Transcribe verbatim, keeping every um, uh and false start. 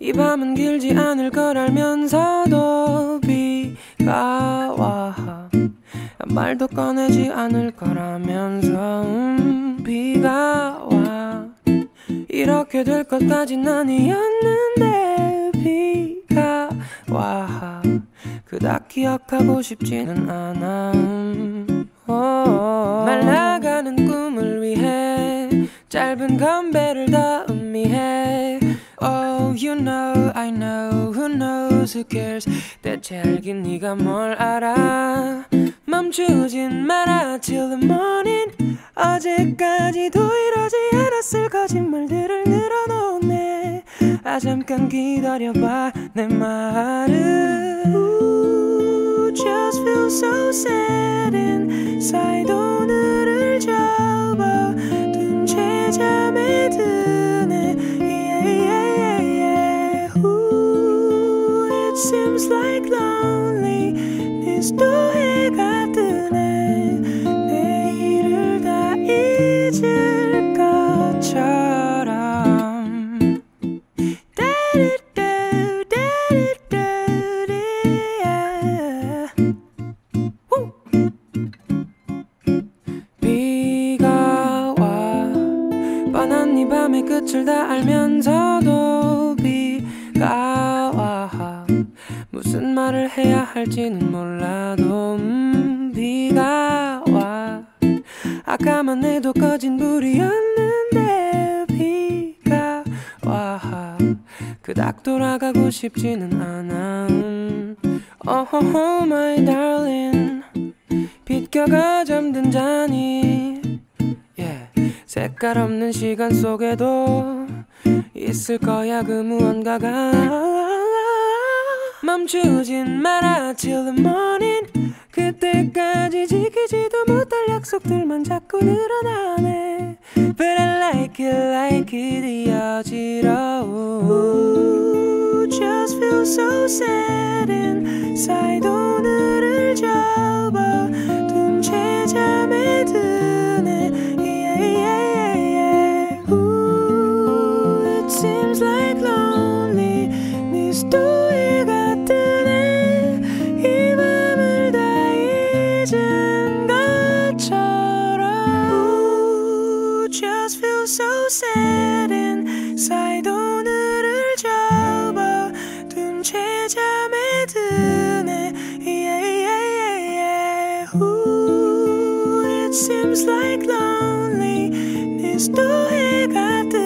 이 밤은 길지 않을 걸 알면서도 비가 와 말도 꺼내지 않을 거라면서 음, 비가 와 이렇게 될 것까진 아니었는데 비가 와 그닥 기억하고 싶지는 않아 음, 말라가는 꿈을 위해 짧은 건배를 더 음미해 Oh you know I know who knows who cares 대체 알긴 네가 뭘 알아 멈추진 마라 till the morning 어제까지도 이러지 않았을 거짓말들을 늘어놓네 아 잠깐 기다려봐 내 말은 Ooh, just feel so sad inside 오늘을 접어둔 채 잠에 드네 yeah, yeah, yeah. Ooh, it seems like loneliness 또 해가 뜨네 내일을 다 잊을 것처럼 따르르 따르르 yeah. 비가 와 뻔한 이 밤의 끝을 다 알면서도 비가 와 무슨 말을 해야 할지는 몰라도 음, 비가 와 아까만 해도 꺼진 불이었는데 비가 와 그닥 돌아가고 싶지는 않아 음. Oh my darling 비껴가 잠든 자니 yeah. 색깔 없는 시간 속에도 있을 거야 그 무언가가 멈추진 마라 till the morning 그때까지 지키지도 못할 약속들만 자꾸 늘어나네 But I like it like it 이 어지러움 Just feel so sad inside 오늘을 접어둔 채 잠에 드네 yeah, yeah, yeah. Ooh, it seems like loneliness 또 해가 뜨네 이 밤을 다 잊은 것처럼 Ooh, just feel so sad inside 오늘을 접어둔 채 잠에 드네 yeah, yeah, yeah, yeah. Ooh, it seems like loneliness 또 해가 뜨네